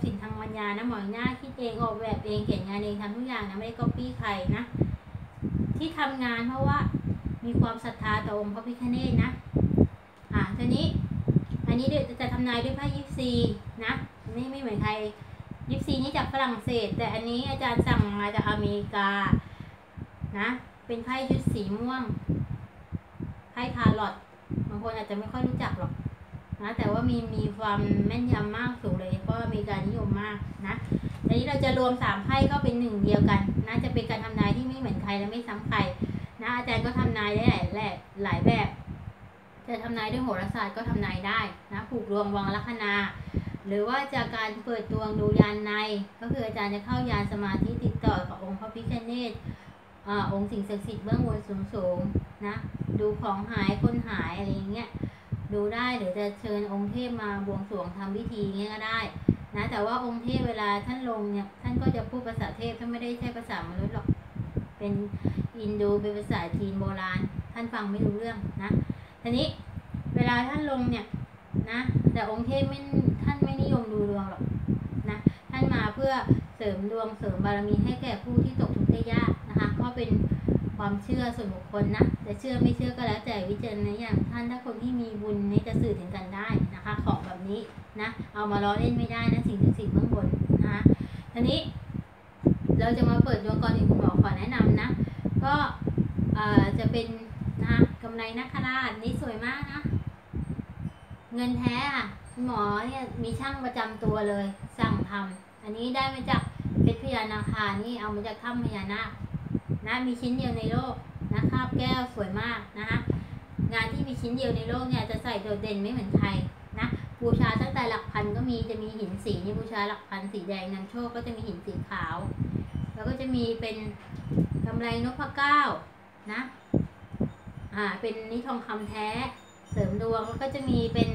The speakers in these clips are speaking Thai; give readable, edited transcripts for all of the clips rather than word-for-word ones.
สินทางปัญญานะหมอหน้าคิดเองออกแบบเองเขียนงานเองทำทุกอย่างนะไม่ได้ก๊อปปี้ใครนะที่ทำงานเพราะว่ามีความศรัทธาต่อองค์พระพิฆเนศนะทีนี้อันนี้เดี๋ยวจะทำนายด้วยไพ่ยิปซีนะไม่เหมือนใครยิปซีนี่จากฝรั่งเศสแต่อันนี้อาจารย์สั่งมาจากอเมริกานะเป็นไพ่ชุดสีม่วงไพ่ทาร์ลอตบางคนอาจจะไม่ค่อยรู้จักหรอกนะแต่ว่ามีความแม่นยำมากสูงเลยเพราะอเมริกานิยมมากนะทีนี้เราจะรวม3ไพ่เข้าเป็น1เดียวกันนะจะเป็นการทำนายที่ไม่เหมือนใครและไม่ซ้ำใครนะอาจารย์ก็ทำนายได้หลายแบบจะทำนายด้วยโหราศาสตร์ก็ทำนายได้นะผูกดวงวางลัคนาหรือว่าจากการเปิดดวงดูยานในก็คืออาจารย์จะเข้ายานสมาธิติดต่อกับองค์พระพิฆเนศองค์สิ่งศักดิ์สิทธิ์เบื้องบนสูงนะดูของหายคนหายอะไรอย่างเงี้ยดูได้หรือจะเชิญองค์เทพมาบวงสรวงทำพิธีเงี้ยก็ได้นะแต่ว่าองค์เทพเวลาท่านลงเนี่ยท่านก็จะพูดภาษาเทพท่านไม่ได้ใช้ภาษามนุษย์หรอกเป็นอินโดเป็นภาษาจีนโบราณท่านฟังไม่รู้เรื่องนะทีนี้เวลาท่านลงเนี่ยนะแต่องค์เทพท่านไม่นิยมดูดวงหรอกนะท่านมาเพื่อเสริมดวงเสริมบารมีให้แก่ผู้ที่ตกทุกข์ได้ยากนะคะก็เป็นความเชื่อส่วนบุคคลนะแต่เชื่อไม่เชื่อก็แล้วแต่วิจารณญาณท่านถ้าคนที่มีบุญนี่จะสื่อถึงกันได้นะคะของแบบนี้นะเอามาล้อเล่นไม่ได้นะสิ่งศักดิ์สิทธิ์เบื้องบนนะคะทีนี้เราจะมาเปิดดวงก่อนอื่นคุณหมอขอแนะนำนะก็จะเป็นนะกำไรนักคราชนี่สวยมากนะเงินแท้คุณหมอเนี่ยมีช่างประจำตัวเลยสั่งทำอันนี้ได้มาจากเพชรพญานาคานี่เอามาจากถ้ำพญานาคนะมีชิ้นเดียวในโลกนะคาบแก้วสวยมากนะคะงานที่มีชิ้นเดียวในโลกเนี่ยจะใส่โดดเด่นไม่เหมือนใครนะบูชาตั้งแต่หลักพันก็มีจะมีหินสีนี่บูชาหลักพันสีแดงนำโชคก็จะมีหินสีขาวแล้วก็จะมีเป็นกำไรนพเก้านะเป็นนิทองคำแท้เสริมดวงแล้วก็จะมีเป็น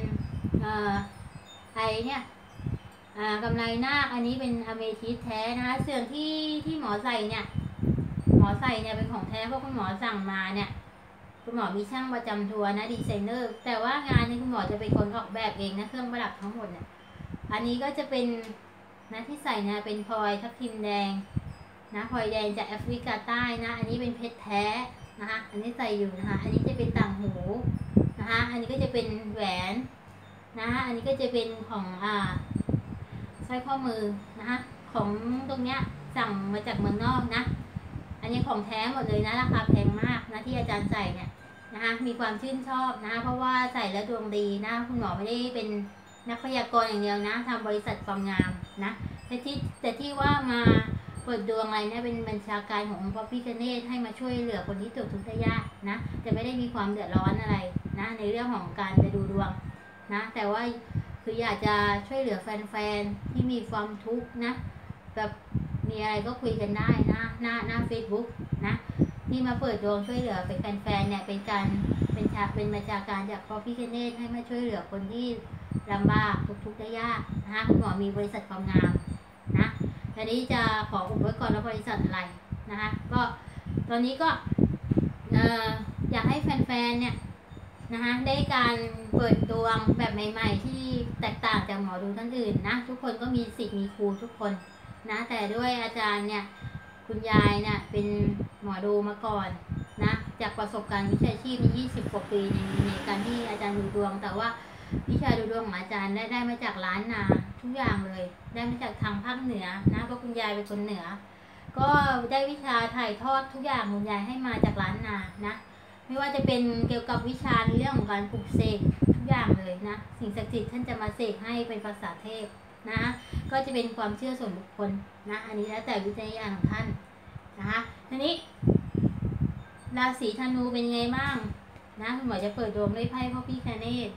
เนี่ยกำไรนาคอันนี้เป็นอเมทิสแท้นะคะเสื่อมที่หมอใส่เนี่ยเป็นของแท้เพราะคุณหมอสั่งมาเนี่ยคุณหมอมีช่างประจำตัวนะดีไซเนอร์แต่ว่างานนี้คุณหมอจะเป็นคนออกแบบเองนะเครื่องประดับทั้งหมดเนี่ยอันนี้ก็จะเป็นนะที่ใส่นะเป็นพลอยทับทิมแดงนะพลอยแดงจากแอฟริกาใต้นะอันนี้เป็นเพชรแท้นะคะอันนี้ใส่อยู่นะคะอันนี้จะเป็นต่างหูนะคะอันนี้ก็จะเป็นแหวนนะคะอันนี้ก็จะเป็นของสร้อยข้อมือนะคะของตรงเนี้ยสั่งมาจากเมืองนอกนะอันนี้ของแท้หมดเลยนะราคาแพงมากนะที่อาจารย์ใส่เนี่ยนะคะมีความชื่นชอบนะเพราะว่าใส่แล้วดวงดีนะคุณหมอไม่ได้เป็นนักพยากรณ์อย่างเดียวนะทำบริษัทความงามนะแต่ที่ว่ามาเปิดดวงอะไรเนี่ยเป็นบัญชาการขององค์พระพิฆเนศให้มาช่วยเหลือคนที่ตกทุกข์ได้ยากนะแต่ไม่ได้มีความเดือดร้อนอะไรนะในเรื่องของการจะดูดวงนะแต่ว่าคืออยากจะช่วยเหลือแฟนๆที่มีความทุกข์นะแบบมีอะไรก็คุยกันได้นะหน้า Facebook นะที่มาเปิดดวงช่วยเหลือเป็นแฟนๆเนี่ยเป็นบัญชาการจากพระพิฆเนศให้มาช่วยเหลือคนที่ลำบากทุกข์ได้ยากนะคะคุณหมอมีบริษัทความงามนะทีนี้จะขออุบไว้ก่อนว่าบริษัทอะไรนะคะก็ตอนนี้ก็อยากให้แฟนๆเนี่ยนะคะได้การเปิดดวงแบบใหม่ๆที่แตกต่างจากหมอดูท่านอื่นนะทุกคนก็มีศิษย์มีครูทุกคนนะแต่ด้วยอาจารย์เนี่ยคุณยายเนี่ยเป็นหมอดูมาก่อนนะจากประสบการณ์วิชาชีพ20 กว่าปีในการที่อาจารย์ดูดวงแต่ว่าวิชาดูดวงของอาจารย์ได้มาจากล้านนาทุกอย่างเลยได้มาจากทางภาคเหนือนะเพราะคุณยายเป็นคนเหนือก็ได้วิชาถ่ายทอดทุกอย่างคุณยายให้มาจากล้านนานะไม่ว่าจะเป็นเกี่ยวกับวิชาในเรื่องของการปลุกเสกทุกอย่างเลยนะสิ่งศักดิ์สิทธิ์ท่านจะมาเสกให้เป็นภาษาเทพนะก็จะเป็นความเชื่อส่วนบุคคลนะอันนี้แล้วแต่วิจารณญาณของท่านนะคะทีนี้ราศีธนูเป็นไงบ้างนะคุณหมอจะเปิดดวงด้วยไพ่พระพิฆเนศ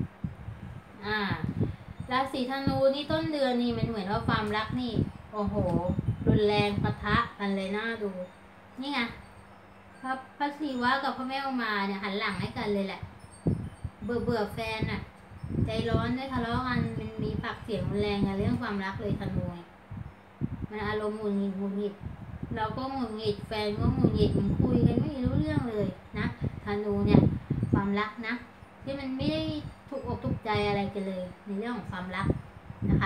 ราศีธนูนี่ต้นเดือนนี่มันเหมือนว่าความรักนี่โอ้โหรุนแรงปะทะกันเลยน่าดูนี่ไงพระศิวะกับพระแม่อุมาเนี่ยหันหลังให้กันเลยแหละเบื่อแฟนอ่ะใจร้อนด้วยทะเลาะกันมันมีปากเสียงรุนแรงในเรื่องความรักเลยธนูมันอารมณ์หงุดหงิดเราก็หงุดหงิดแฟนก็หงุดหงิดมันคุยกันไม่รู้เรื่องเลยนะธนูเนี่ยความรักนะที่มันไม่ได้ถูกอกถูกใจอะไรกันเลยในเรื่องของความรักนะคะ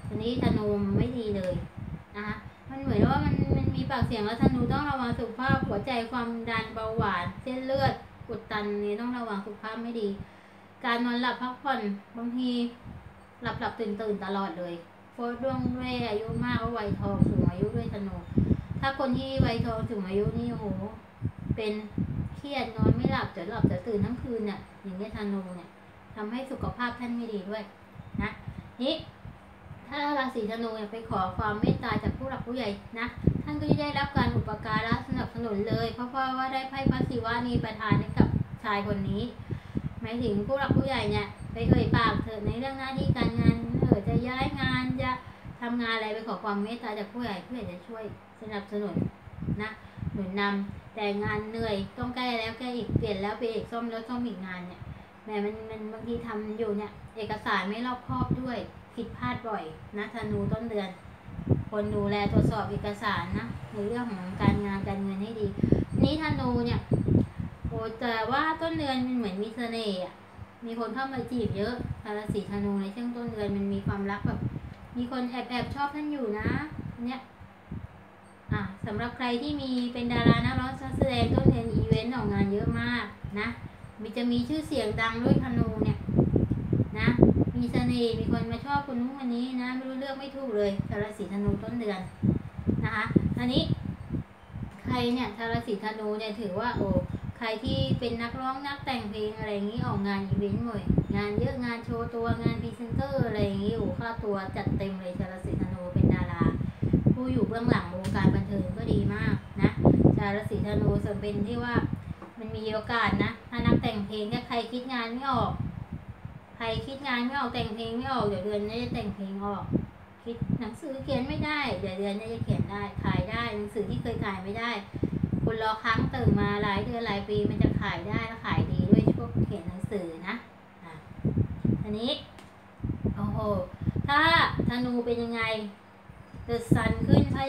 อันนี้ธนูไม่ดีเลยนะคะมันเหมือนว่ามันมีปากเสียงแล้วธนูต้องระวังสุขภาพหัวใจความดันเบาหวานเส้นเลือดอุดตันนี่ต้องระวังสุขภาพไม่ดีการนอนหลับพักผ่อนบางทีหลับตื่นตลอดเลยเพราะด้วยอายุมากก็วัยทองสูงอายุด้วยธนูถ้าคนที่วัยทองสูงอายุนี่โหเป็นเครียดนอนไม่หลับจะตื่นทั้งคืนเนี่ยอย่างนี้ธนูเนี่ยทำให้สุขภาพท่านไม่ดีด้วยนะนี่ถ้าราศีธนูไปขอความเมตตาจากผู้หลักผู้ใหญ่นะท่านก็จะได้รับการอุปการะสนับสนุนเลยเพราะว่าได้ไพ่พระศิวะนีประทานให้กับชายคนนี้หมายถึงผู้หลักผู้ใหญ่เนี่ยไปเอ่ยปากเถิดในเรื่องหน้าที่การงานจะย้ายงานจะทำงานอะไรไปขอความเมตตาจากผู้ใหญ่จะช่วยสนับสนุนนะหนุนนำแต่งานเหนื่อยต้องแก้แล้วแก้อีกเปลี่ยนแล้วเปลี่ยนอีกซ่อมแล้วซ่อมอีกงานเนี่ยแม้มันบางทีทำอยู่เนี่ยเอกสารไม่รอบคอบด้วยผิดพลาดบ่อยนะธนูต้นเดือนคนดูแลตรวจสอบเอกสารนะในเรื่องของการงานการเงินให้ดีนี้ธนูเนี่ยโอ้แต่ว่าต้นเดือนมันเหมือนมีเสน่ห์มีคนเข้ามาจีบเยอะราศีธนูในช่วงต้นเดือนมันมีความรักแบบมีคนแอบชอบท่านอยู่นะเนี่ยสำหรับใครที่มีเป็นดารานักร้องนักแสดงต้นเดือนอีเวนต์ออกงานเยอะมากนะจะมีชื่อเสียงดังด้วยธนูเนี่ยนะมีเสน่ห์มีคนมาชอบคนนู้นคนนี้นะไม่รู้เลือกไม่ถูกเลยราศีธนูต้นเดือนนะคะอันนี้ใครเนี่ยราศีธนูเนี่ยถือว่าโอ้ใครที่เป็นนักร้องนักแต่งเพลงอะไรอย่างนี้ออกงานอีเวนต์บ่อยงานเยอะงานโชว์ตัวงานพรีเซนเตอร์อะไรอย่างนี้โอ้ค่าตัวจัดเต็มเลยราศีธนูเป็นดาราผู้อยู่เบื้องหลังวงการบันเทิงก็ดีมากนะราศีธนูส่วนเป็นที่ว่ามันมีโอกาสนะถ้านักแต่งเพลงถ้าใครคิดงานไม่ออกแต่งเพลงไม่ออกเดี๋ยวเดือนนี้จะแต่งเพลงออกคิดหนังสือเขียนไม่ได้เดี๋ยวเดือนนี้จะเขียนได้ขายได้หนังสือที่เคยขายไม่ได้คุณรอค้างตื่นมาหลายเดือนหลายปีมันจะขายได้และขายดีด้วยช่วงเขียนหนังสือนะอันนี้โอ้โหถ้าธนูเป็นยังไง The Sun ขึ้นไพ่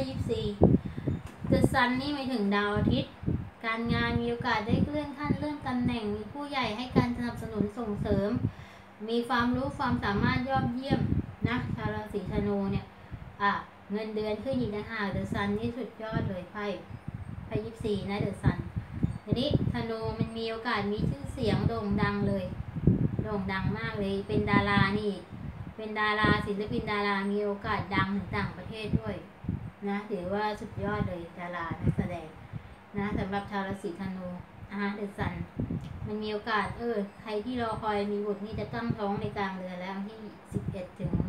24 The Sun นี่หมายถึงดาวอาทิตย์การงานมีโอกาสได้เลื่อนขั้นเลื่อนตำแหน่งมีผู้ใหญ่ให้การสนับสนุนส่งเสริมมีความรู้ความสามารถยอดเยี่ยมนะราศีธนูเนี่ยเงินเดือนขึ้นอีกนะเดอะซันนี่สุดยอดเลยไพ่24นะเดอะซันทีนี้ธนูมันมีโอกาสมีชื่อเสียงโด่งดังเลยโด่งดังมากเลยเป็นดารานี่เป็นดาราศิลปินดารามีโอกาสดังถึงต่างประเทศด้วยนะถือว่าสุดยอดเลยดารานักแสดงนะสำหรับชาวราศีธนูเดอะซันมันมีโอกาสใครที่รอคอยมีบุตรนี่จะตั้งท้องในกลางเดือนแล้วที่11 ถึง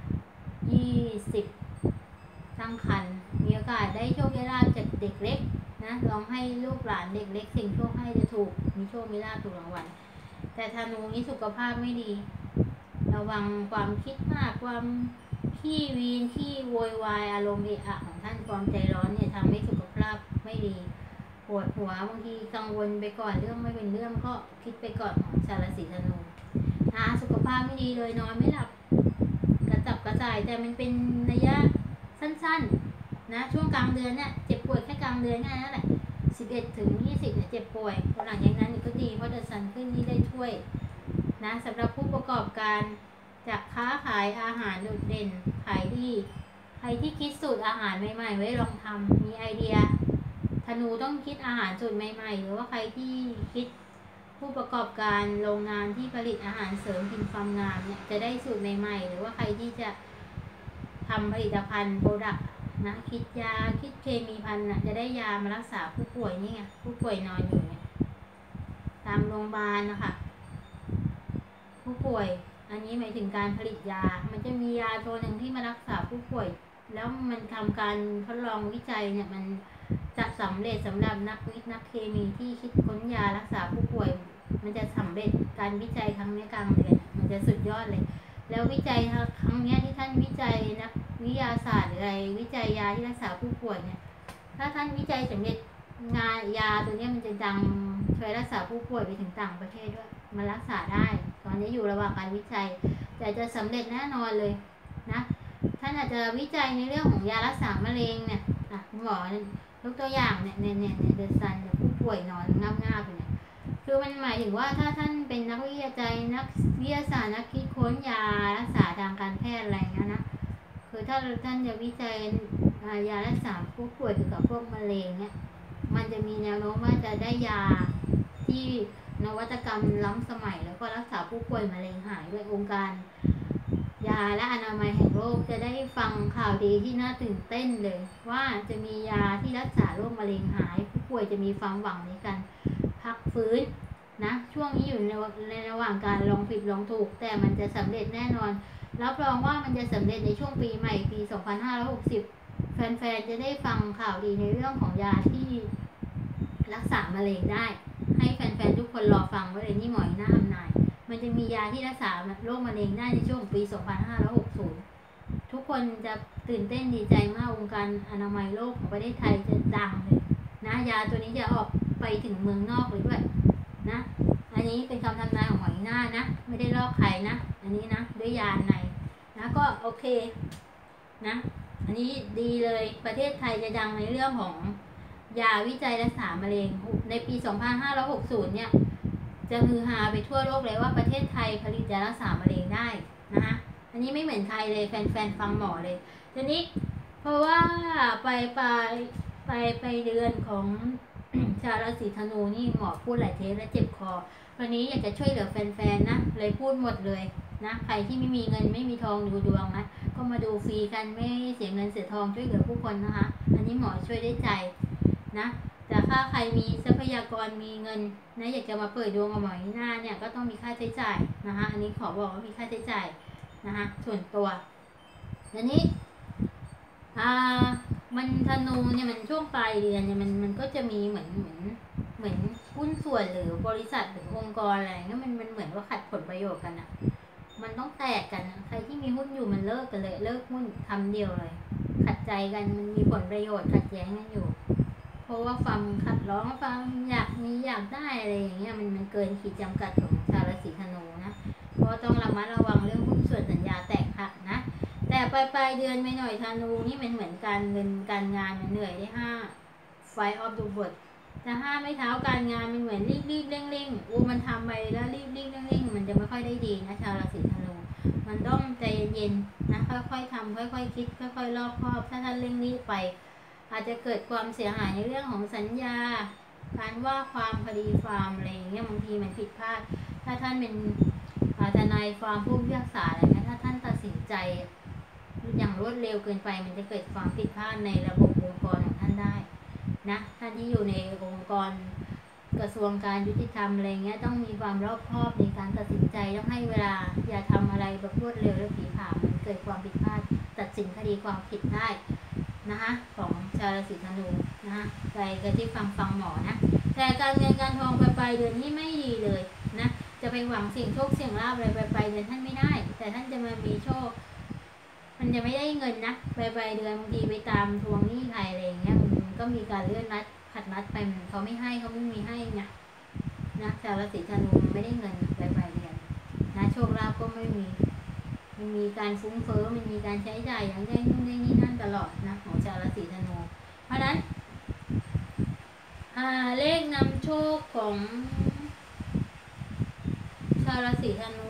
20ตั้งครรภ์มีโอกาสได้โชคได้ลาภจากเด็กเล็กนะลองให้ลูกหลานเด็กเล็กสิ่งโชคให้จะถูกมีโชคมีลาภถูกรางวัลแต่ธนูนี้สุขภาพไม่ดีระวังความคิดมากความขี้วีนขี้โวยวายอารมณ์ของท่านความใจร้อนเนี่ยทำให้สุขภาพไม่ดีปวดหัวบางทีกังวลไปก่อนเรื่องไม่เป็นเรื่องก็คิดไปก่อนของชาวราศีธนูสุขภาพไม่ดีเลยนอนไม่หลับกระจับกระส่ายแต่มันเป็นระยะสั้นๆนะช่วงกลางเดือนเนี่ยเจ็บป่วยแค่กลางเดือนแค่นั้นแหละ11 ถึง 20เนี่ยเจ็บป่วยหลังจากนั้นก็ดีเพราะเดอะซันขึ้นนี่ได้ช่วยนะสำหรับผู้ประกอบการจากค้าขายอาหารโดดเด่นขายดีใครที่คิดสูตรอาหารใหม่ๆไว้ลองทำมีไอเดียธนูต้องคิดอาหารสูตรใหม่ๆหรือว่าใครที่คิดผู้ประกอบการโรงงานที่ผลิตอาหารเสริมกินความงามเนี่ยจะได้สูตรใหม่ๆหรือว่าใครที่จะทำผลิตภัณฑ์โปรดักต์นะคิดยาคิดเคมีภัณฑ์จะได้ยามารักษาผู้ป่วยนี่ไงผู้ป่วยนอนอยู่เนี่ยตามโรงพยาบาลนะคะผู้ป่วยอันนี้หมายถึงการผลิตยามันจะมียาตัวหนึ่งที่มารักษาผู้ป่วยแล้วมันทำการทดลองวิจัยเนี่ยมันจะสำเร็จสำหรับนักเคมีที่คิดค้นยารักษาผู้ป่วยมันจะสำเร็จการวิจัยครั้งนี้กลางเดือนมันจะสุดยอดเลยแล้ววิจัยครั้งนี้ที่ท่านวิจัยนักวิทยาศาสตร์หรืออะไรวิจัยยาที่รักษาผู้ป่วยเนี่ยถ้าท่านวิจัยสำเร็จงานยาตัวนี้มันจะดังช่วยรักษาผู้ป่วยไปถึงต่างประเทศด้วยมันรักษาได้ตอนนี้อยู่ระหว่างการวิจัยแต่จะสำเร็จแน่นอนเลยนะท่านอาจจะวิจัยในเรื่องของยารักษามะเร็งเนี่ยคุณหมอยกตัวอย่างเนี่ยเดอะซันผู้ป่วยนอนง่าบๆเนี่ยคือมันหมายถึงว่าถ้าท่านเป็นนักวิทยาศาสตร์นักคิดค้นยารักษาทางการแพทย์อะไรเงี้ยนะคือถ้าท่านจะวิจัยยารักษาผู้ป่วยเกี่ยวกับพวกมะเร็งเนี่ยมันจะมีแนวโน้มว่าจะได้ยาที่นวัตกรรมล้ำสมัยแล้วก็รักษาผู้ป่วยมะเร็งหายด้วยองค์การยาและอนามัยแห่งโลกจะได้ฟังข่าวดีที่น่าตื่นเต้นเลยว่าจะมียาที่รักษาโรคมะเร็งหายผู้ป่วยจะมีความหวังในการพักฟื้นนะช่วงนี้อยู่ในระหว่างการลองผิดลองถูกแต่มันจะสำเร็จแน่นอนรับรองว่ามันจะสำเร็จในช่วงปีใหม่ปี 2560 แฟนๆจะได้ฟังข่าวดีในเรื่องของยาที่รักษามะเร็งได้ให้แฟนๆทุกคนรอฟังไว้เลยนี่หมอหน้าทำนายมันจะมียาที่รักษาโรคมะเร็งได้ในช่วงปี 2560 ทุกคนจะตื่นเต้นดีใจมากองค์การอนามัยโลกของประเทศไทยจะดังเลยนะยาตัวนี้จะออกไปถึงเมืองนอกเลยด้วยนะอันนี้เป็นคำทำนายของหมอหน้านะไม่ได้ลอกใครนะอันนี้นะด้วยยาในนะก็โอเคนะอันนี้ดีเลยประเทศไทยจะดังในเรื่องของยาวิจัยรักษามะเร็งในปี 2560 เนี่ยจะฮือฮาไปทั่วโลกเลยว่าประเทศไทยผลิตยารักษามะเร็งได้นะคะอันนี้ไม่เหมือนใครเลยแฟนๆฟังหมอเลยทีนี้เพราะว่าไปเดือนของ ชาวราศีธนูนี่หมอพูดหลายเทปแล้วเจ็บคอวันนี้อยากจะช่วยเหลือแฟนๆนะเลยพูดหมดเลยนะใครที่ไม่มีเงินไม่มีทองดูดวงนะก็มาดูฟรีกันไม่เสียเงินเสียทองช่วยเหลือผู้คนนะคะอันนี้หมอช่วยได้ใจนะแต่ถ้าใครมีทรัพยากรมีเงินนะอยากจะมาเปิดดวงกับหมอหน้าเนี่ยก็ต้องมีค่าใช้จ่ายนะคะอันนี้ขอบอกว่ามีค่าใช้จ่ายนะคะส่วนตัวอันนี้มันธนูเนี่ยมันช่วงปลายเดือนเนี่ยมันก็จะมีเหมือนหุ้นส่วนหรือบริษัทหรือองค์กรอะไรเงี้ยมันเหมือนว่าขัดผลประโยชน์กันอ่ะมันต้องแตกกันใครที่มีหุ้นอยู่มันเลิกกันเลยเลิกหุ้นทำเดียวเลยขัดใจกันมันมีผลประโยชน์ขัดแย้งกันอยู่เพราะว่าความขัดร้องความอยากได้อะไรอย่างเงี้ยมันเกินขีดจำกัดของชาวราศีธนูนะเพราะต้องระมัดระวังเรื่องหุ้นส่วนสัญญาแตกหักนะแต่ปลายเดือนไม่หน่อยธนูนี่มันเหมือนการเงินการงานมันเหนื่อยได้5 Five of the World แต่5ไม่เท้าการงานมันเหมือนรีบเร่งมันทำไปแล้วรีบเร่งมันจะไม่ค่อยได้ดีนะชาวราศีธนูมันต้องใจเย็นนะค่อยๆทำค่อยๆคิดค่อยๆรอบคอบถ้าท่านเร่งรีบไปอาจจะเกิดความเสียหายในเรื่องของสัญญาการว่าความคดีความอะไรอย่างเงี้ยบางทีมันผิดพลาดถ้าท่านเป็นทนายความผู้พิพากษาอะไรเงี้ยถ้าท่านตัดสินใจอย่างรวดเร็วเกินไปมันจะเกิดความผิดพลาดในระบบองค์กรของท่านได้นะท่านที่อยู่ในองค์กรกระทรวงการยุติธรรมอะไรเงี้ยต้องมีความรอบคอบในการตัดสินใจต้องให้เวลาอย่าทำอะไรแบบรวดเร็วและผีผามมันเกิดความผิดพลาดตัดสินคดีความผิดได้นะคะของชาวราศีธนูนะคะใครก็ที่ฟังหมอนะแต่การเงินการทองปลายเดือนนี้ไม่ดีเลยนะจะไปหวังเสี่ยงโชคเสี่ยงลาภอะไรปลายเดือนท่านไม่ได้แต่ท่านจะมามีโชคมันจะไม่ได้เงินนะปลายเดือนบางทีไปตามทวงหนี้ใครอะไรอย่างเงี้ยมันก็มีการเลื่อนนัดผัดนัดไปเขาไม่ให้เขาไม่มีให้ไงนะชาวราศีธนูไม่ได้เงินปลายเดือนนะโชคลาภก็ไม่มีมันมีการฟุ้งเฟ้อมันมีการใช้จ่ายอย่างได้นู่นได้นี่นั่นตลอดนะของชาวราศีธนูเพราะฉะนั้นเลขนำโชคของชาวราศีธนู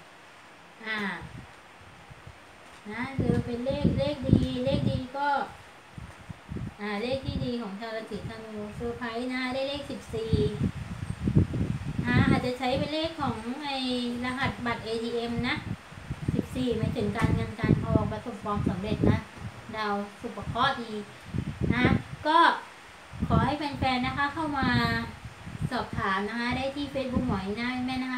นะคือเป็นเลขดีก็เลขที่ดีของชาวราศีธนูเซอร์ไพรส์นะได้เลข14อาจจะใช้เป็นเลขของไอ้รหัสบัตร ATM นะ14หมายถึงการเงินการทองประสบความสำเร็จนะดาวสุภเคราะห์ดีนะก็ขอให้แฟนๆนะคะเข้ามาสอบถามนะคะได้ที่ Facebook หมอหน้าแม่นะคะ